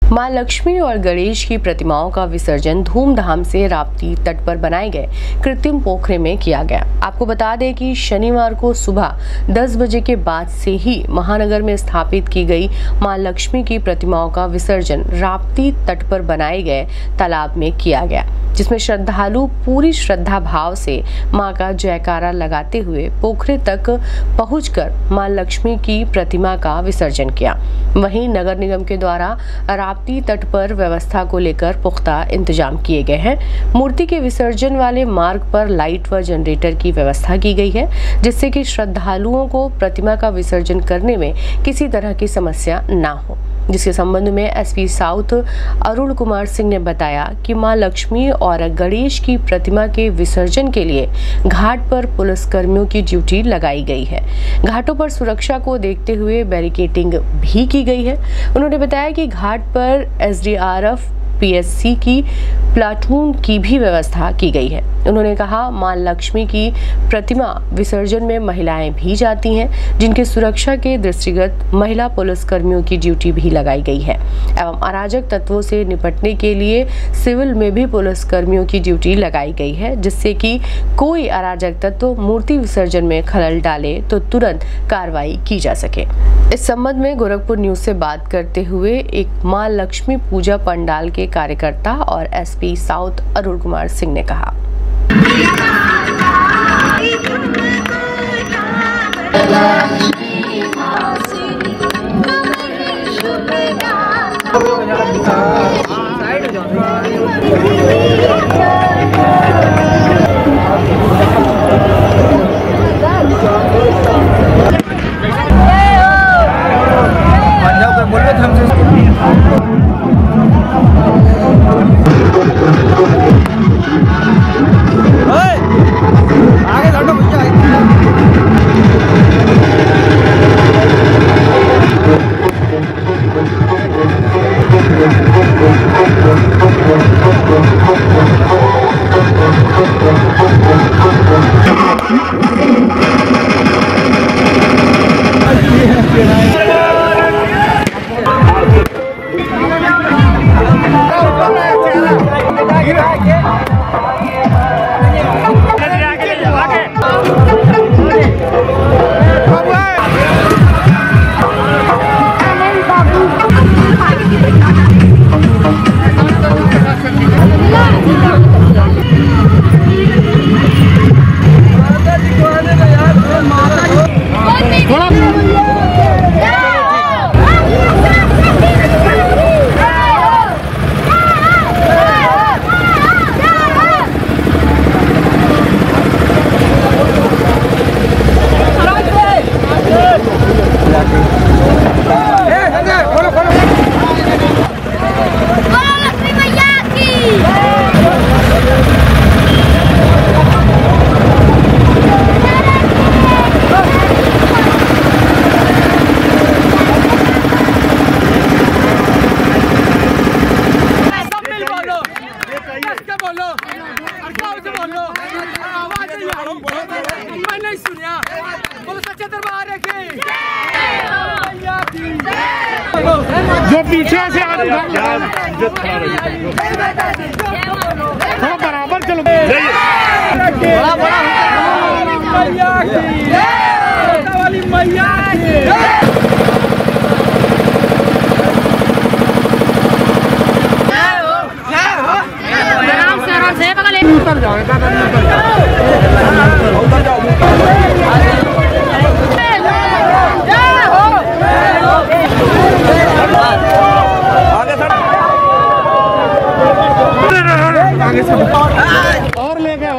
मां लक्ष्मी और गणेश की प्रतिमाओं का विसर्जन धूमधाम से राप्ती तट पर बनाए गए कृत्रिम पोखरे में किया गया। आपको बता दें कि शनिवार को सुबह 10 बजे के बाद से ही महानगर में स्थापित की गई मां लक्ष्मी की प्रतिमाओं का विसर्जन राप्ती तट पर बनाए गए तालाब में किया गया, जिसमें श्रद्धालु पूरी श्रद्धा भाव से मां का जयकारा लगाते हुए पोखरे तक पहुंचकर मां लक्ष्मी की प्रतिमा का विसर्जन किया। वहीं नगर निगम के द्वारा राप्ती तट पर व्यवस्था को लेकर पुख्ता इंतजाम किए गए हैं। मूर्ति के विसर्जन वाले मार्ग पर लाइट व जनरेटर की व्यवस्था की गई है, जिससे कि श्रद्धालुओं को प्रतिमा का विसर्जन करने में किसी तरह की समस्या न हो। जिसके संबंध में एसपी साउथ अरुण कुमार सिंह ने बताया कि मां लक्ष्मी और गणेश की प्रतिमा के विसर्जन के लिए घाट पर पुलिसकर्मियों की ड्यूटी लगाई गई है। घाटों पर सुरक्षा को देखते हुए बैरिकेडिंग भी की गई है। उन्होंने बताया कि घाट पर एसडीआरएफ पीएससी की प्लाटून की भी व्यवस्था की गई है। उन्होंने कहा, मां लक्ष्मी की प्रतिमा विसर्जन में महिलाएं भी जाती हैं, जिनकी सुरक्षा के दृष्टिगत महिला पुलिसकर्मियों की ड्यूटी भी लगाई गई है एवं अराजक तत्वों से निपटने के लिए सिविल में भी पुलिसकर्मियों की ड्यूटी लगाई गई है, जिससे कि कोई अराजक तत्व मूर्ति विसर्जन में खलल डाले तो तुरंत कार्रवाई की जा सके। इस संबंध में गोरखपुर न्यूज से बात करते हुए एक मां लक्ष्मी पूजा पंडाल के कार्यकर्ता और एसपी साउथ अरुण कुमार सिंह ने कहा, जो पीछे से थोड़ा बराबर चलो। उतर जाओ और ले गए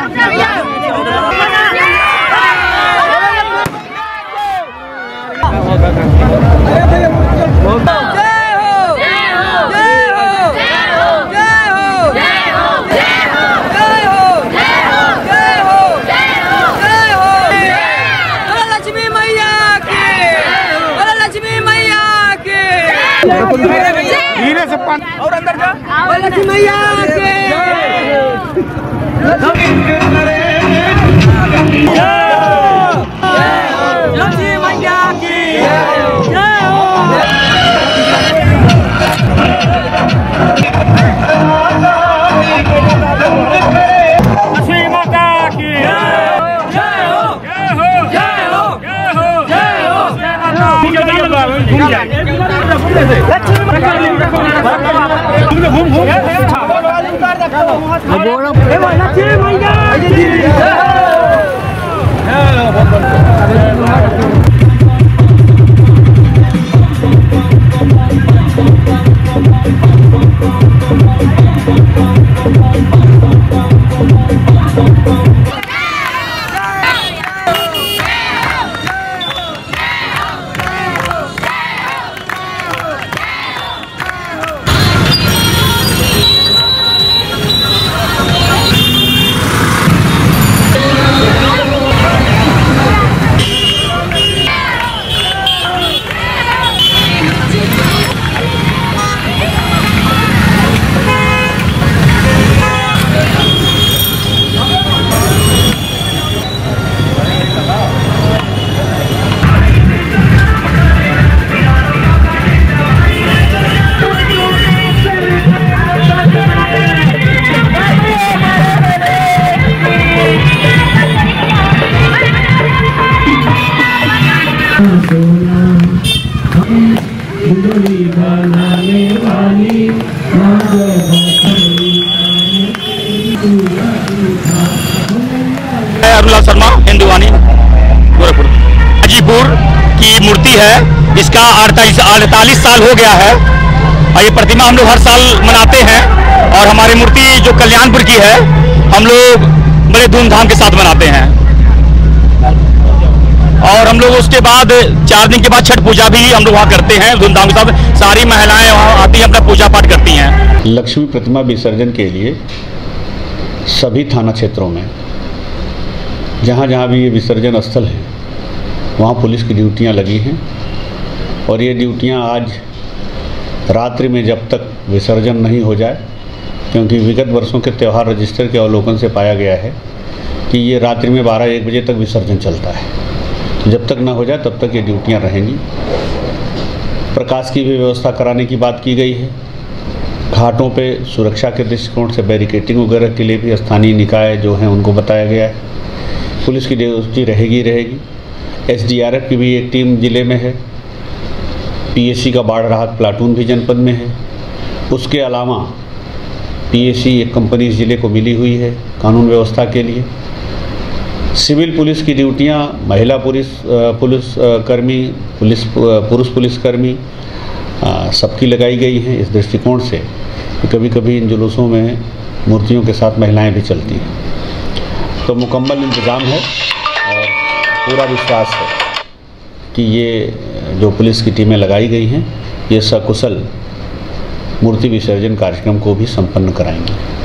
धीरे से और अंदर जा। लक्ष्मी मैया के लक्ष्मी मैया की जय हो। अरुणलाल शर्मा हिंदुवानी गोरखपुर। हाजीपुर की मूर्ति है, इसका 48 साल हो गया है और ये प्रतिमा हम लोग हर साल मनाते हैं। और हमारी मूर्ति जो कल्याणपुर की है हम लोग बड़े धूमधाम के साथ मनाते हैं। और हम लोग उसके बाद 4 दिन के बाद छठ पूजा भी हम लोग वहाँ करते हैं धूमधाम के साथ। सारी महिलाएं वहाँ आती हैं, अपना पूजा पाठ करती हैं। लक्ष्मी प्रतिमा विसर्जन के लिए सभी थाना क्षेत्रों में जहाँ जहाँ भी ये विसर्जन स्थल है वहाँ पुलिस की ड्यूटियाँ लगी हैं। और ये ड्यूटियाँ आज रात्रि में जब तक विसर्जन नहीं हो जाए, क्योंकि विगत वर्षों के त्यौहार रजिस्टर के अवलोकन से पाया गया है कि ये रात्रि में 12-1 बजे तक विसर्जन चलता है। जब तक ना हो जाए तब तक ये ड्यूटियाँ रहेंगी। प्रकाश की भी व्यवस्था कराने की बात की गई है। घाटों पे सुरक्षा के दृष्टिकोण से बैरिकेटिंग वगैरह के लिए भी स्थानीय निकाय जो हैं उनको बताया गया है। पुलिस की ड्यूटी रहेगी। SDRF की भी एक टीम ज़िले में है। PSC का बाढ़ राहत प्लाटून भी जनपद में है। उसके अलावा PSC एक कंपनी इस ज़िले को मिली हुई है कानून व्यवस्था के लिए। सिविल पुलिस की ड्यूटियाँ महिला पुलिसकर्मी, पुरुष पुलिसकर्मी सबकी लगाई गई हैं इस दृष्टिकोण से कि कभी कभी इन जुलूसों में मूर्तियों के साथ महिलाएं भी चलती हैं। तो मुकम्मल इंतज़ाम है और पूरा विश्वास है कि ये जो पुलिस की टीमें लगाई गई हैं ये सकुशल मूर्ति विसर्जन कार्यक्रम को भी संपन्न कराएंगी।